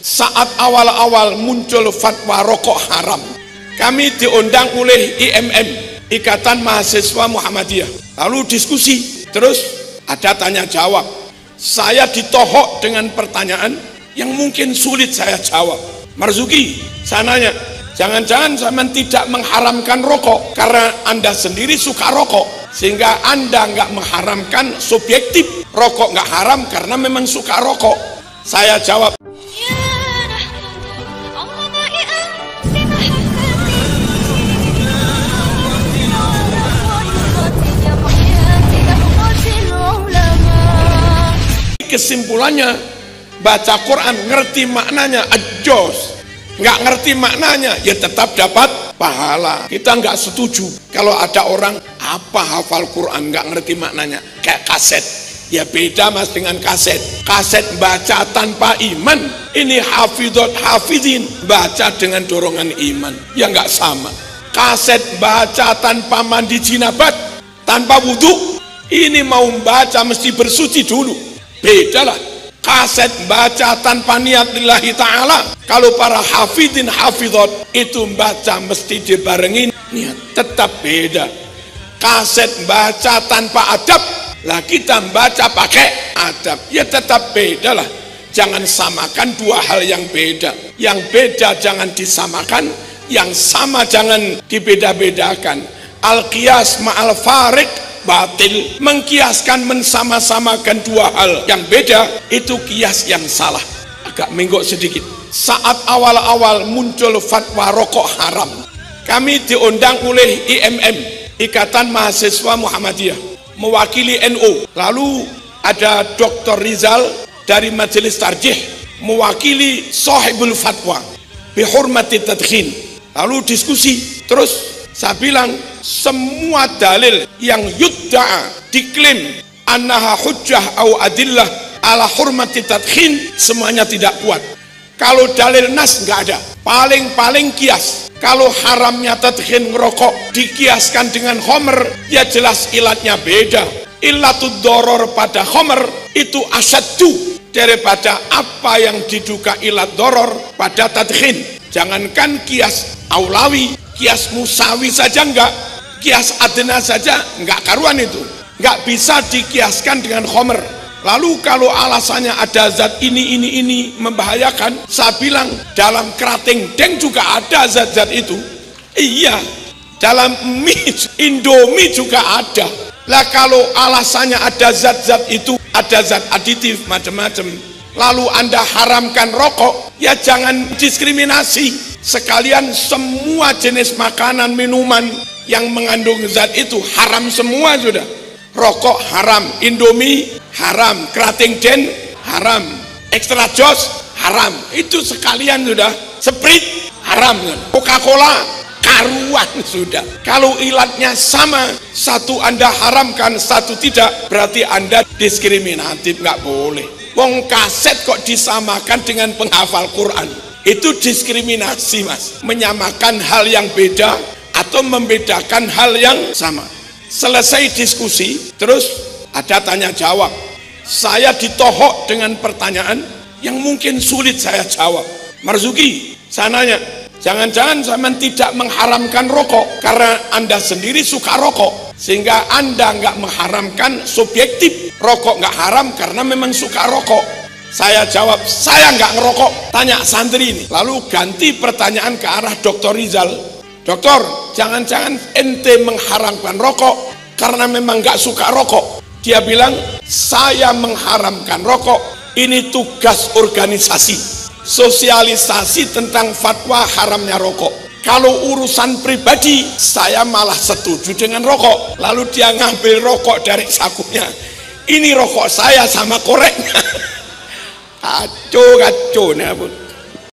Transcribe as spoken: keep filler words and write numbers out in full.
saat awal-awal muncul fatwa rokok haram, kami diundang oleh I M M, Ikatan Mahasiswa Muhammadiyah. Lalu diskusi, terus ada tanya jawab. Saya ditohok dengan pertanyaan yang mungkin sulit saya jawab. Marzuki, saya nanya, jangan-jangan zaman tidak mengharamkan rokok karena Anda sendiri suka rokok, sehingga Anda nggak mengharamkan subjektif. Rokok nggak haram karena memang suka rokok. Saya jawab, kesimpulannya, baca Quran ngerti maknanya ajos, nggak ngerti maknanya ya tetap dapat pahala. Kita nggak setuju kalau ada orang apa hafal Quran nggak ngerti maknanya kayak kaset. Ya beda mas dengan kaset. Kaset baca tanpa iman, ini hafidot hafidin baca dengan dorongan iman, ya nggak sama. Kaset baca tanpa mandi jinabat, tanpa wudhu, ini mau baca mesti bersuci dulu, beda lah. Kaset baca tanpa niat lillahi ta'ala, kalau para hafidin hafidot itu baca mesti dibarengin niat, tetap beda. Kaset baca tanpa adab, lah kita baca pakai adab, ya tetap beda lah. Jangan samakan dua hal yang beda. Yang beda jangan disamakan, yang sama jangan dibeda-bedakan. Al-qiyas ma'al farik batil. Mengkiaskan, mensama-samakan dua hal yang beda, itu kias yang salah. Agak menggok sedikit. Saat awal-awal muncul fatwa rokok haram, kami diundang oleh I M M, Ikatan Mahasiswa Muhammadiyah, mewakili N U. Lalu ada Doktor Rizal dari Majelis Tarjih, mewakili Sahibul Fatwa bihurmati tadkhin. Lalu diskusi, terus saya bilang semua dalil yang yudda'a, diklaim annaha hujjah au adillah ala hurmati tadkhin, semuanya tidak kuat. Kalau dalil nas nggak ada, paling-paling kias. Kalau haramnya tadkhin ngerokok dikiaskan dengan khomer, ya jelas ilatnya beda. Ilatud doror pada khomer itu asyaddu daripada apa yang diduga ilat doror pada tadkhin. Jangankan kias aulawi, kias musawi saja enggak, kias adna saja enggak karuan itu, enggak bisa dikiaskan dengan khomer. Lalu kalau alasannya ada zat ini ini ini membahayakan, saya bilang dalam kerating deng juga ada zat-zat itu. Iya, dalam mie Indomie juga ada. Lah kalau alasannya ada zat-zat itu, ada zat aditif macam-macam, lalu Anda haramkan rokok, ya jangan diskriminasi. Sekalian semua jenis makanan, minuman yang mengandung zat itu haram semua sudah. Rokok haram, Indomie haram, kerating den haram, extra jos haram. Itu sekalian sudah. Sprite haram, Coca-Cola karuan sudah. Kalau ilatnya sama, satu Anda haramkan, satu tidak, berarti Anda diskriminatif, nggak boleh. Wong kaset kok disamakan dengan penghafal Quran, itu diskriminasi mas, menyamakan hal yang beda atau membedakan hal yang sama. Selesai diskusi, terus ada tanya jawab. Saya ditohok dengan pertanyaan yang mungkin sulit saya jawab. Marzuki, saya nanya, jangan-jangan zaman tidak mengharamkan rokok karena Anda sendiri suka rokok, sehingga Anda nggak mengharamkan subjektif. Rokok nggak haram karena memang suka rokok. Saya jawab, saya nggak ngerokok. Tanya santri ini. Lalu ganti pertanyaan ke arah Doktor Rizal. Dokter, jangan-jangan ente mengharamkan rokok karena memang nggak suka rokok. Dia bilang, saya mengharamkan rokok, ini tugas organisasi, sosialisasi tentang fatwa haramnya rokok. Kalau urusan pribadi, saya malah setuju dengan rokok. Lalu dia ngambil rokok dari sakunya. Ini rokok saya sama koreknya. Kacau, kacau. Nah,